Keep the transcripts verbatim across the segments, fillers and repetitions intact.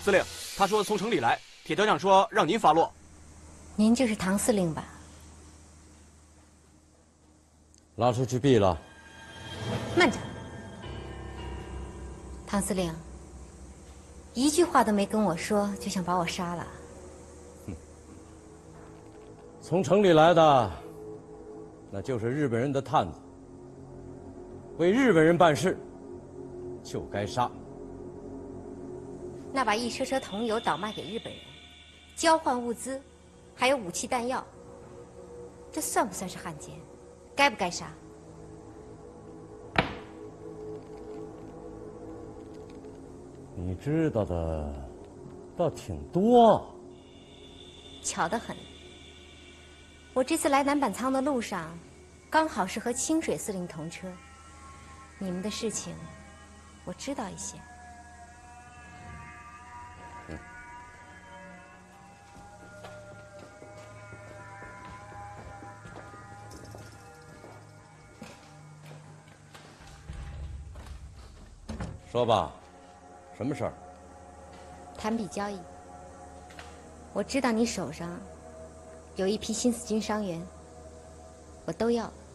司令，他说从城里来，铁团长说让您发落。 您就是唐司令吧？ 拉出去毙了。 慢着，唐司令，一句话都没跟我说，就想把我杀了。 从城里来的，那就是日本人的探子，为日本人办事，就该杀。 那把一车车桐油倒卖给日本人，交换物资，还有武器弹药，这算不算是汉奸？该不该杀？ 你知道的倒挺多。 巧得很。我这次来南板仓的路上，刚好是和清水司令同车。你们的事情，我知道一些。 嗯。说吧，什么事儿？ 谈笔交易。我知道你手上有一批新四军伤员，我都要了。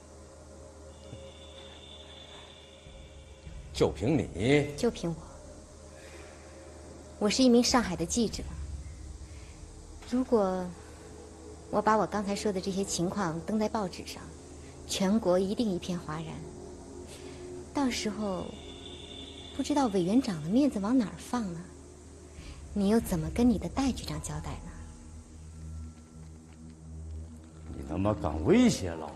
就凭你？ 就凭我。我是一名上海的记者。如果我把我刚才说的这些情况登在报纸上，全国一定一片哗然。到时候不知道委员长的面子往哪儿放呢？你又怎么跟你的戴局长交代呢？ 你他妈敢威胁老子！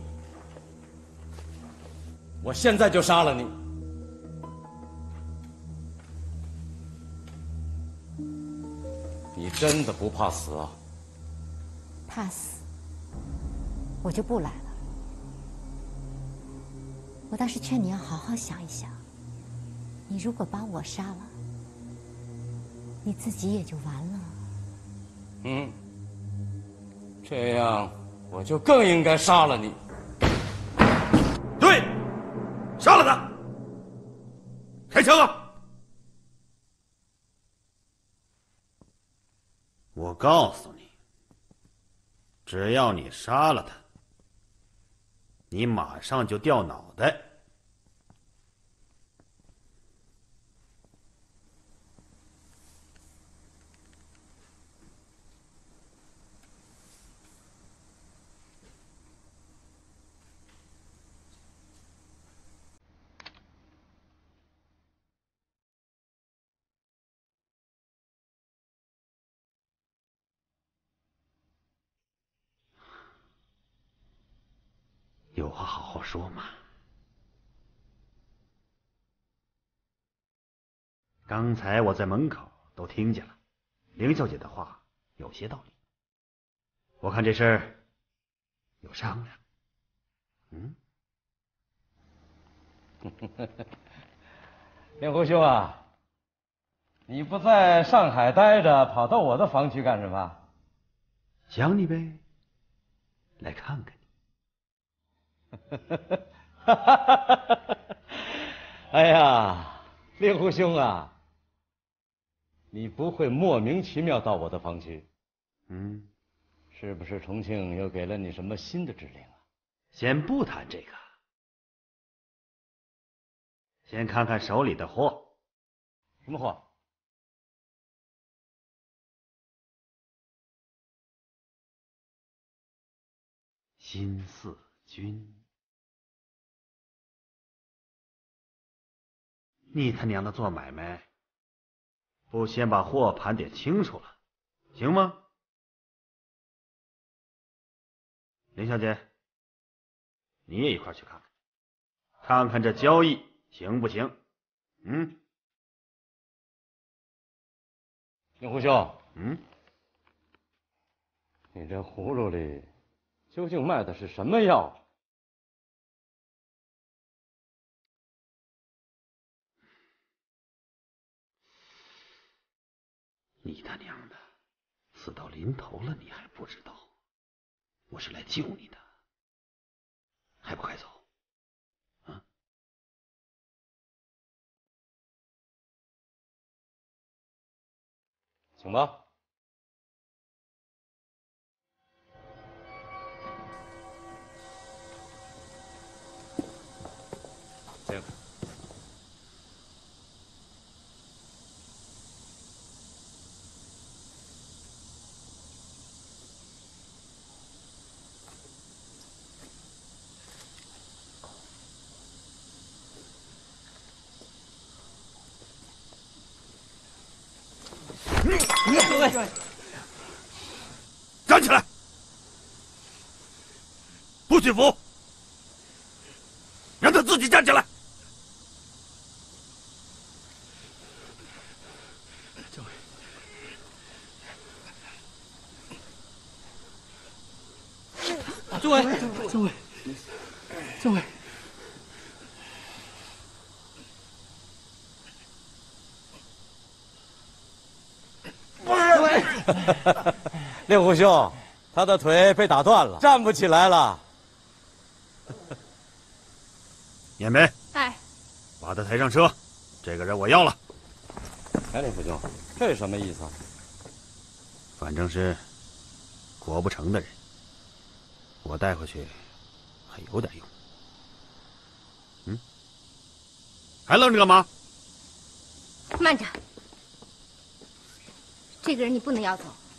我现在就杀了你！你真的不怕死啊？ 怕死，我就不来了。我倒是劝你要好好想一想，你如果把我杀了，你自己也就完了。 嗯，这样我就更应该杀了你。 对，杀了他！开枪啊！我告诉你，只要你杀了他，你马上就掉脑袋。有话好好说嘛。刚才我在门口都听见了，凌小姐的话有些道理。我看这事儿有商量。嗯， 令狐兄啊，你不在上海待着，跑到我的房区干什么？ 想你呗，来看看你。 哎呀，令狐兄啊，你不会莫名其妙到我的房区？ 嗯， 是不是重庆又给了你什么新的指令啊？ 先不谈这个，先看看手里的货。 什么货？ 新四军。你他娘的做买卖，不先把货盘点清楚了，行吗？林小姐，你也一块去看看，看看这交易行不行？嗯。 令狐兄， 嗯， 你这葫芦里究竟卖的是什么药？ 你他娘的，死到临头了你还不知道？我是来救你的，还不快走！ 请吧。请。 各位， 站起来，不许扶，让他自己站起来。 政委，政委，政委，政委。 令狐兄，他的腿被打断了，站不起来了。 燕梅， 哎， 把他抬上车，这个人我要了。 哎，令狐兄，这是什么意思啊？ 反正是活不成的人，我带回去还有点用。嗯，还愣着干嘛？ 慢着，这个人你不能要走。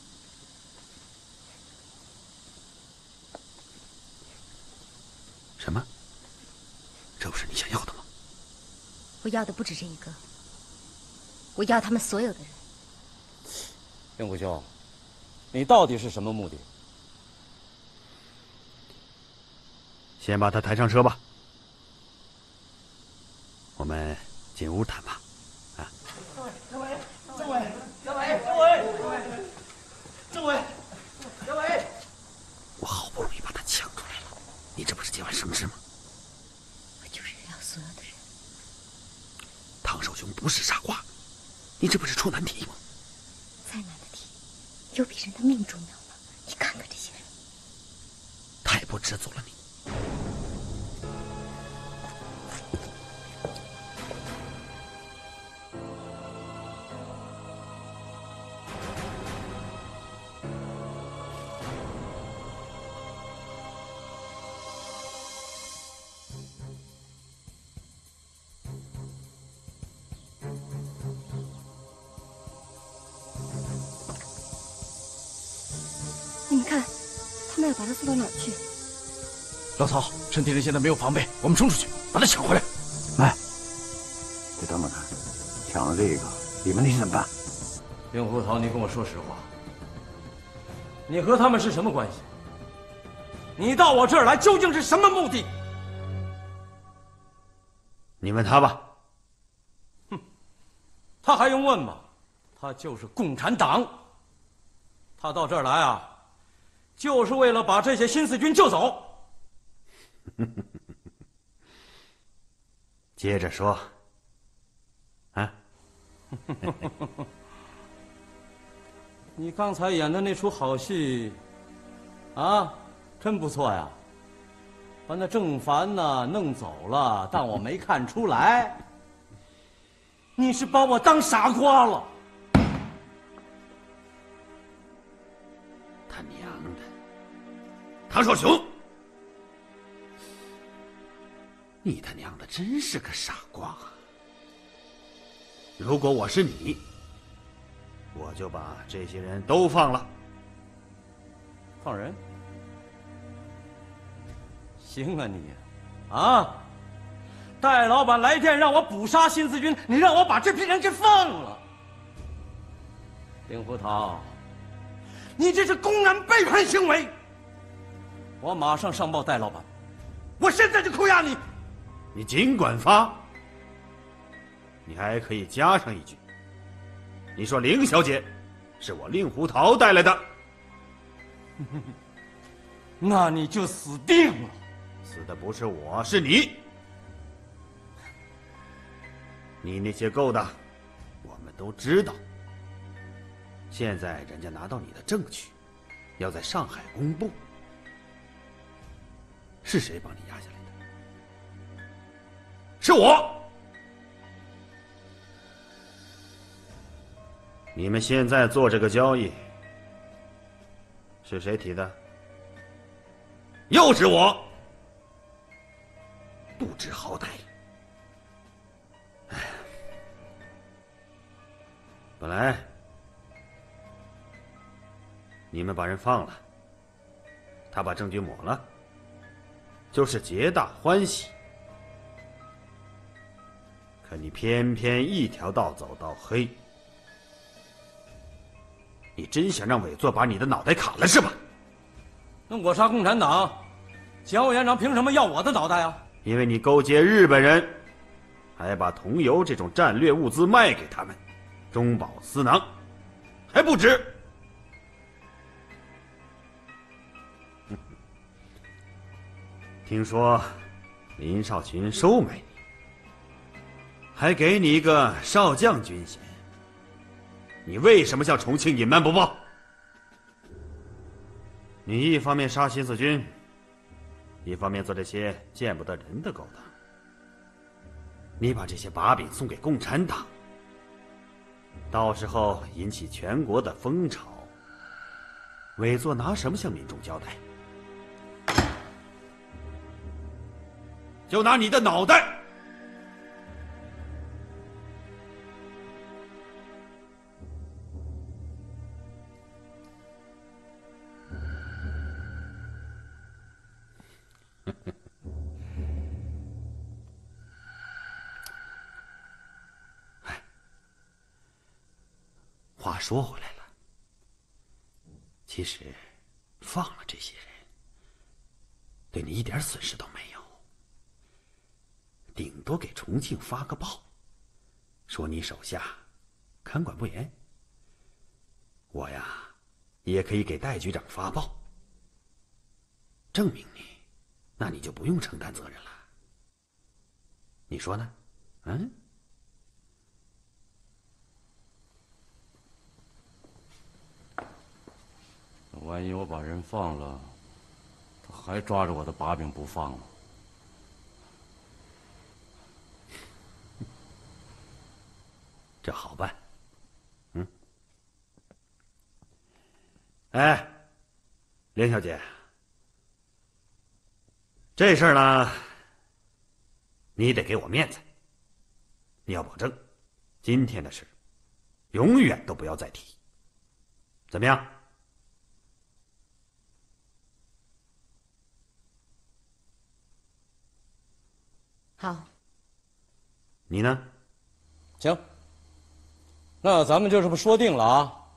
什么？这不是你想要的吗？ 我要的不止这一个，我要他们所有的人。 令狐兄，你到底是什么目的？ 先把他抬上车吧，我们进屋谈吧。啊！ 政委，政委，政委，政委，政委，政委， 我好不容易把他抢出来了，你这不是节外生枝吗？ 我就是要所有的人。 唐少雄不是傻瓜，你这不是出难题吗？ 再难的题，有比人的命重要吗？你看看这些人， 太不知足了你。 你们看，他们要把他送到哪儿去？ 老曹，陈天人现在没有防备，我们冲出去把他抢回来。 哎，你等等看，抢了这个，里面那些怎么办？ 令狐桃，你跟我说实话，你和他们是什么关系？你到我这儿来究竟是什么目的？ 你问他吧。 哼，他还用问吗？他就是共产党。他到这儿来啊，就是为了把这些新四军救走。 接着说。啊？ 你刚才演的那出好戏，啊，真不错呀！把那郑凡呐弄走了，但我没看出来。你是把我当傻瓜了。 他娘的，唐少雄，你他娘的真是个傻瓜啊！如果我是你，我就把这些人都放了。 放人？行啊你，啊！戴老板来电让我捕杀新四军，你让我把这批人给放了。令狐桃，你这是公然背叛行为！我马上上报戴老板，我现在就扣押你。 你尽管发，你还可以加上一句：你说凌小姐是我令狐桃带来的。 那你就死定了。 死的不是我，是你。你那些勾当，我们都知道。现在人家拿到你的证据，要在上海公布，是谁帮你压下来的？是我。 你们现在做这个交易，是谁提的？又是我，不知好歹。哎，本来你们把人放了，他把证据抹了，就是皆大欢喜。可你偏偏一条道走到黑。你真想让委座把你的脑袋砍了是吧？ 那我杀共产党，蒋委员长凭什么要我的脑袋啊？ 因为你勾结日本人，还把桐油这种战略物资卖给他们，中饱私囊，还不止。听说林少群收买你，还给你一个少将军衔。你为什么向重庆隐瞒不报？你一方面杀新四军，一方面做这些见不得人的勾当。你把这些把柄送给共产党，到时候引起全国的风潮，委座拿什么向民众交代？就拿你的脑袋！话说回来了，其实放了这些人，对你一点损失都没有，顶多给重庆发个报，说你手下看管不严。我呀，也可以给戴局长发报，证明你，那你就不用承担责任了。你说呢？嗯？ 万一我把人放了，他还抓着我的把柄不放吗？ 这好办。嗯。哎，连小姐，这事儿呢，你得给我面子。你要保证，今天的事，永远都不要再提。怎么样？ 好。 你呢？ 行。那咱们就这么说定了啊。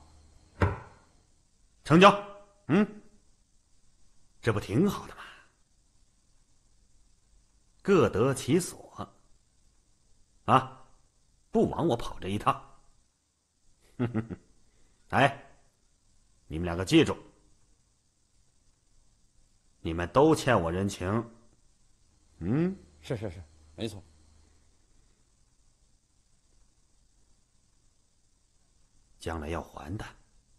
成交。嗯，这不挺好的吗？各得其所。啊，不枉我跑这一趟。哎，你们两个记住，你们都欠我人情。嗯， 是是是，没错。 将来要还的。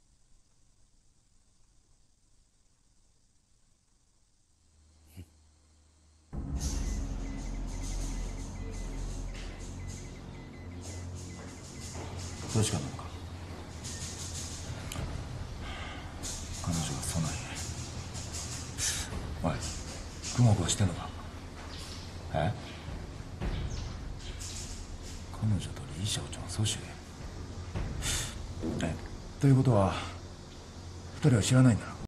どうしかなのか。彼女がそない。おい、雲子は知ってんのか。え？彼女と李小長阻止。え、ということは二人は知らないんだな。